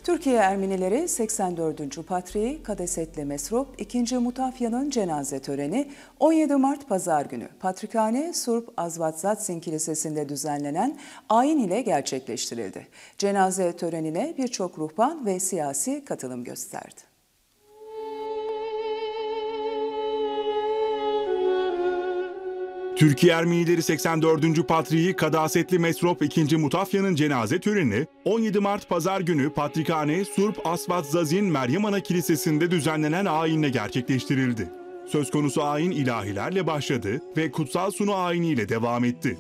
Türkiye Ermenileri 84. Patriği Kadesetli Mesrop II. Mutafyan'ın cenaze töreni 17 Mart Pazar günü Patrikhane Surp Azvatzatzin Kilisesi'nde düzenlenen ayin ile gerçekleştirildi. Cenaze törenine birçok ruhban ve siyasi katılım gösterdi. Türkiye Ermenileri 84. Patriği Kadasetli Mesrop II. Mutafyan'ın cenaze töreni 17 Mart Pazar günü Patrikhane Surp Asvatzazin Meryem Ana Kilisesi'nde düzenlenen ayinle gerçekleştirildi. Söz konusu ayin ilahilerle başladı ve kutsal sunu ayiniyle devam etti.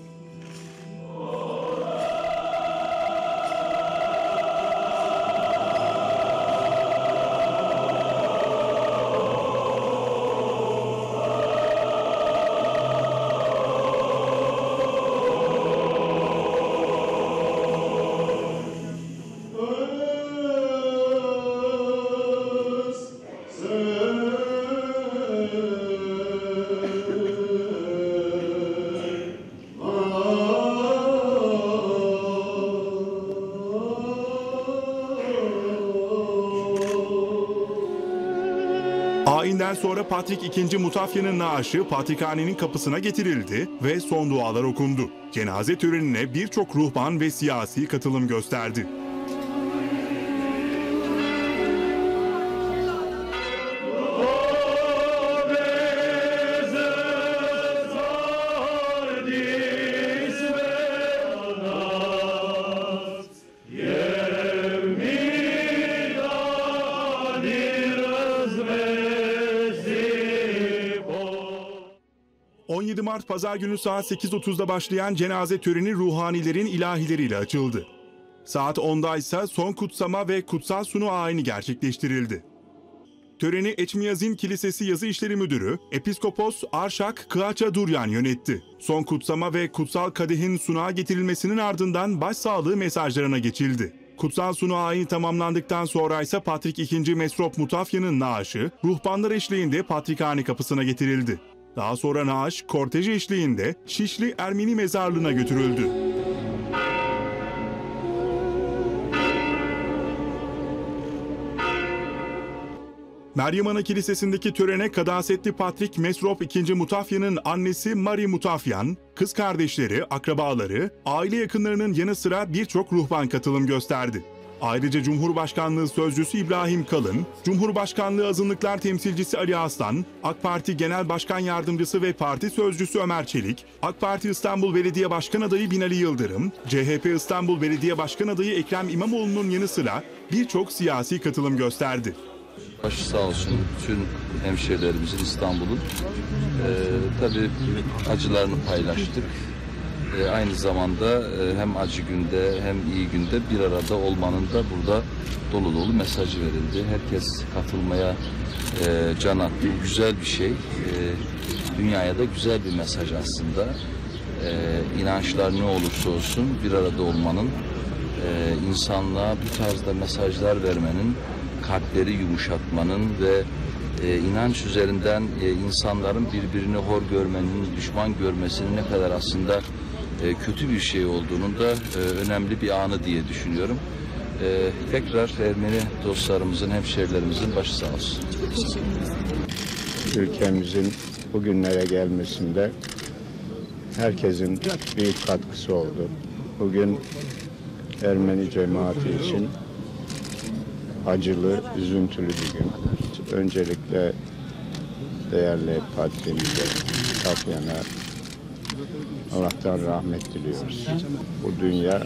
Ayinden sonra Patrik II. Mutafyan'ın naaşı Patrikhane'nin kapısına getirildi ve son dualar okundu. Cenaze törenine birçok ruhban ve siyasi katılım gösterdi. ...17 Mart Pazar günü saat 8.30'da başlayan cenaze töreni ruhanilerin ilahileriyle açıldı. Saat 10'da ise son kutsama ve kutsal sunu ayini gerçekleştirildi. Töreni Eçmiyazin Kilisesi Yazı İşleri Müdürü Episkopos Arşak Kıaça Duryan yönetti. Son kutsama ve kutsal kadehin sunağa getirilmesinin ardından başsağlığı mesajlarına geçildi. Kutsal sunu ayini tamamlandıktan sonra ise Patrik II. Mesrop Mutafyan'ın naaşı ruhbanlar eşliğinde Patrikhane kapısına getirildi. Daha sonra naaş kortej eşliğinde Şişli Ermeni mezarlığına götürüldü. Meryem Ana Kilisesi'ndeki törene Kadasetli Patrik Mesrop II. Mutafyan'ın annesi Mari Mutafyan, kız kardeşleri, akrabaları, aile yakınlarının yanı sıra birçok ruhban katılım gösterdi. Ayrıca Cumhurbaşkanlığı Sözcüsü İbrahim Kalın, Cumhurbaşkanlığı Azınlıklar Temsilcisi Ali Aslan, AK Parti Genel Başkan Yardımcısı ve Parti Sözcüsü Ömer Çelik, AK Parti İstanbul Belediye Başkan Adayı Binali Yıldırım, CHP İstanbul Belediye Başkan Adayı Ekrem İmamoğlu'nun yanı sıra birçok siyasi katılım gösterdi. Başı sağ olsun bütün hemşehrilerimizin İstanbul'un tabii acılarını paylaştık. Aynı zamanda hem acı günde hem iyi günde bir arada olmanın da burada dolu dolu mesajı verildi. Herkes katılmaya can attı. Bu güzel bir şey. Dünyaya da güzel bir mesaj aslında. İnançlar ne olursa olsun bir arada olmanın, insanlığa bu tarzda mesajlar vermenin, kalpleri yumuşatmanın ve inanç üzerinden insanların birbirini hor görmenin, düşman görmesinin ne kadar aslında kötü bir şey olduğunun da önemli bir anı diye düşünüyorum. Tekrar Ermeni dostlarımızın, hemşehrilerimizin başı sağ olsun. Ülkemizin bugünlere gelmesinde herkesin büyük katkısı oldu. Bugün Ermeni cemaati için acılı, üzüntülü bir gün. Öncelikle değerli patrimize, Mutafyan'a Allah'tan rahmet diliyoruz. Bu dünya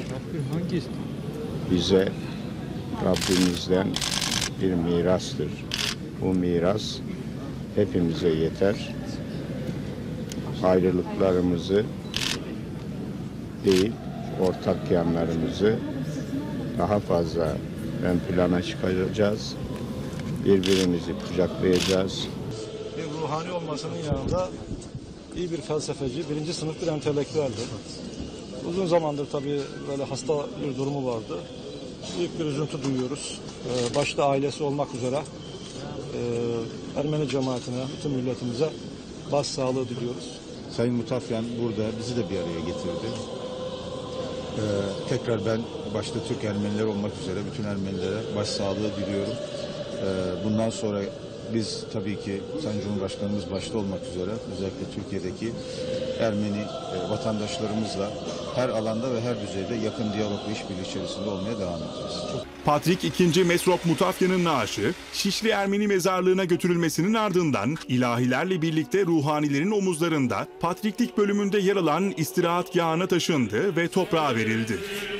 bize Rabbimizden bir mirastır. Bu miras hepimize yeter. Ayrılıklarımızı değil, ortak yanlarımızı daha fazla ön plana çıkaracağız. Birbirimizi kucaklayacağız. Bir ruhani olmasının yanında iyi bir felsefeci, birinci sınıf bir entelektüeldi. Uzun zamandır tabii böyle hasta bir durumu vardı. Büyük bir üzüntü duyuyoruz. Başta ailesi olmak üzere Ermeni cemaatine, bütün milletimize başsağlığı diliyoruz. Sayın Mutafyan burada bizi de bir araya getirdi. Tekrar ben başta Türk Ermenileri olmak üzere bütün Ermenilere başsağlığı diliyorum. Bundan sonra biz tabii ki Sayın Cumhurbaşkanımız başta olmak üzere özellikle Türkiye'deki Ermeni vatandaşlarımızla her alanda ve her düzeyde yakın diyalog ve işbirliği içerisinde olmaya devam edeceğiz. Patrik II. Mesrop Mutafyan'ın naaşı Şişli Ermeni mezarlığına götürülmesinin ardından ilahilerle birlikte ruhanilerin omuzlarında Patriklik bölümünde yer alan istirahatgahına taşındı ve toprağa verildi.